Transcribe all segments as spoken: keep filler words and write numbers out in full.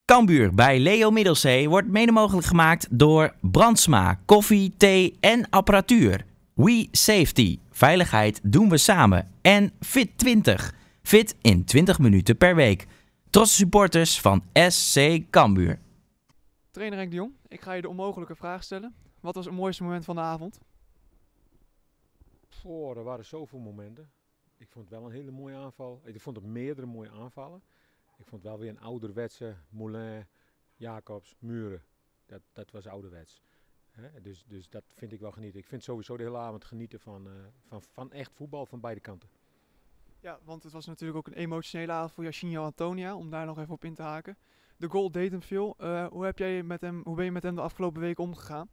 Cambuur bij Leo Middelzee wordt mede mogelijk gemaakt door Brandsma, koffie, thee en apparatuur. We Safety, veiligheid doen we samen. En Fit twintig, fit in twintig minuten per week. Trotse supporters van S C Cambuur. Trainer Henk de Jong, ik ga je de onmogelijke vraag stellen. Wat was het mooiste moment van de avond? Oh, er waren zoveel momenten. Ik vond het wel een hele mooie aanval. Ik vond het meerdere mooie aanvallen. Ik vond wel weer een ouderwetse Moulin, Jacobs, Muren. Dat, dat was ouderwets. He, dus, dus dat vind ik wel genieten. Ik vind sowieso de hele avond genieten van, uh, van, van echt voetbal van beide kanten. Ja, want het was natuurlijk ook een emotionele avond voor Jairzinho Antonia, om daar nog even op in te haken. De goal deed hem veel. Uh, hoe, heb jij met hem, hoe ben je met hem de afgelopen week omgegaan?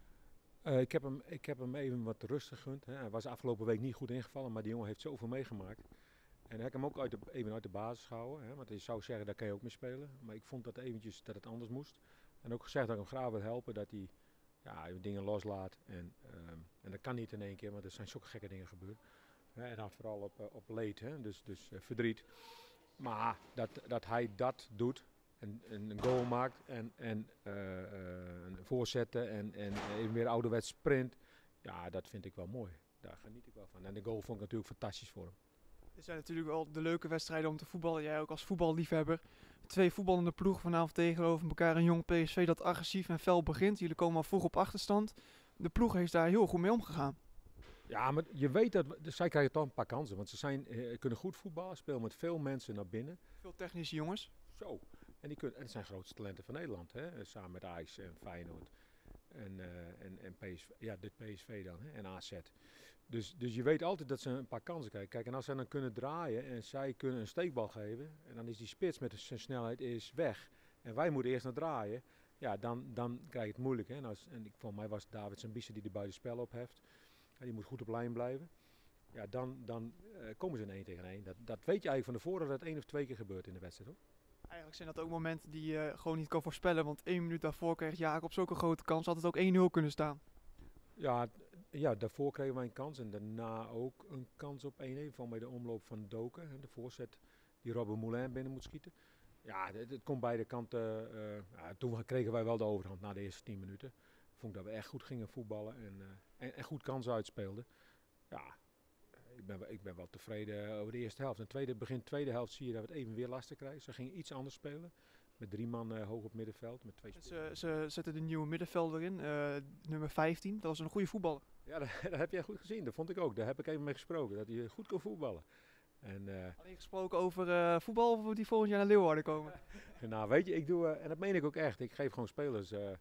Uh, ik, heb hem, ik heb hem even wat rust gegund. Hè. Hij was afgelopen week niet goed ingevallen, maar die jongen heeft zoveel meegemaakt. En ik heb hem ook uit de, even uit de basis gehouden. Hè, want je zou zeggen, daar kan je ook mee spelen. Maar ik vond dat eventjes dat het anders moest. En ook gezegd dat ik hem graag wil helpen, dat hij ja, dingen loslaat. En, um, en dat kan niet in één keer, want er zijn zulke gekke dingen gebeurd. Hè, en dan vooral op, uh, op leed, hè, dus, dus uh, verdriet. Maar dat, dat hij dat doet. En, en een goal maakt en, en uh, uh, een voorzetten en, en even weer ouderwets sprint. Ja, dat vind ik wel mooi. Daar geniet ik wel van. En de goal vond ik natuurlijk fantastisch voor hem. Er zijn natuurlijk wel de leuke wedstrijden om te voetballen. Jij ook als voetballiefhebber. Twee voetballende ploegen vanavond tegenover elkaar. Een jong P S V dat agressief en fel begint. Jullie komen al vroeg op achterstand. De ploeg heeft daar heel goed mee omgegaan. Ja, maar je weet dat, dus zij krijgen toch een paar kansen. Want ze zijn, uh, kunnen goed voetballen, spelen met veel mensen naar binnen. Veel technische jongens. Zo. En, die kunnen, en het zijn grootste talenten van Nederland, hè? Samen met Ajax en Feyenoord en, uh, en, en P S V, ja, dit P S V dan, hè? En A Z. Dus, dus je weet altijd dat ze een paar kansen krijgen. Kijk, en als ze dan kunnen draaien en zij kunnen een steekbal geven, en dan is die spits met zijn snelheid is weg. En wij moeten eerst naar draaien, ja, dan, dan krijg je het moeilijk. Hè? En, als, en ik, voor mij was David zijn Bissen die de buitenspel opheft. En die moet goed op lijn blijven. Ja, dan, dan uh, komen ze in één tegen één. Dat, dat weet je eigenlijk van tevoren dat het één of twee keer gebeurt in de wedstrijd, hoor. Eigenlijk zijn dat ook momenten die je gewoon niet kan voorspellen. Want één minuut daarvoor kreeg Jacobs ook een grote kans. Had het ook één nul kunnen staan. Ja, ja, daarvoor kregen wij een kans. En daarna ook een kans op één-één. Van bij de omloop van Doken. De voorzet die Robben Moulin binnen moet schieten. Ja, het, het komt beide kanten. Uh, ja, toen kregen wij wel de overhand na de eerste tien minuten. Vond ik dat we echt goed gingen voetballen. En, uh, en, en goed kansen uitspeelden. Ja, Ik ben, ik ben wel tevreden over de eerste helft. In het tweede, begin tweede helft zie je dat we het even weer lastig krijgen. Ze gingen iets anders spelen. Met drie man uh, hoog op middenveld. Met twee ze, ze zetten de nieuwe middenvelder in. Uh, nummer vijftien. Dat was een goede voetballer. Ja, dat, dat heb jij goed gezien. Dat vond ik ook. Daar heb ik even mee gesproken. Dat hij goed kon voetballen. En, uh, Alleen gesproken over uh, voetbal of die volgend jaar naar Leeuwarden komen? Nou, weet je, ik doe, uh, en dat meen ik ook echt. Ik geef gewoon spelers uh, uh,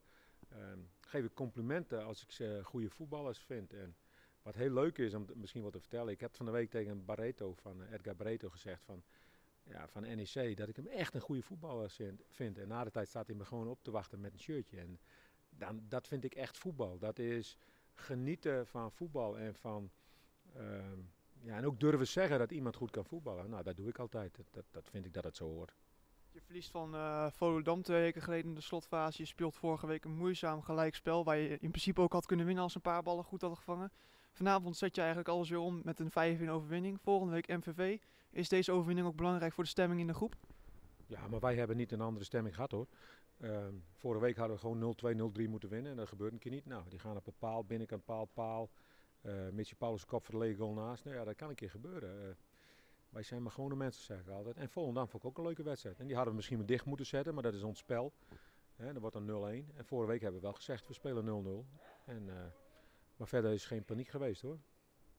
geef ik complimenten als ik ze goede voetballers vind. En wat heel leuk is om misschien wat te vertellen. Ik heb van de week tegen Barreto van uh, Edgar Barreto gezegd van, ja, van N E C dat ik hem echt een goede voetballer vind. En na de tijd staat hij me gewoon op te wachten met een shirtje. En dan, dat vind ik echt voetbal. Dat is genieten van voetbal en van uh, ja, en ook durven zeggen dat iemand goed kan voetballen. Nou, dat doe ik altijd. Dat, dat, dat vind ik dat het zo hoort. Je verliest van uh, Volendam twee weken geleden in de slotfase. Je speelt vorige week een moeizaam gelijkspel waar je in principe ook had kunnen winnen als een paar ballen goed hadden gevangen. Vanavond zet je eigenlijk alles weer om met een vijf-een overwinning. Volgende week M V V. Is deze overwinning ook belangrijk voor de stemming in de groep? Ja, maar wij hebben niet een andere stemming gehad, hoor. Uh, vorige week hadden we gewoon nul twee nul drie moeten winnen en dat gebeurt een keer niet. Nou, die gaan op een paal, binnenkant paal, paal. Uh, Mitchie Paulus kop voor de lege goal naast. Nou ja, dat kan een keer gebeuren. Uh, wij zijn maar gewone mensen, zeg ik altijd. En Volendam vond ik ook een leuke wedstrijd. En die hadden we misschien maar dicht moeten zetten, maar dat is ons spel. He, dan wordt dan nul-één. En vorige week hebben we wel gezegd, we spelen nul nul. En, uh, maar verder is geen paniek geweest, hoor.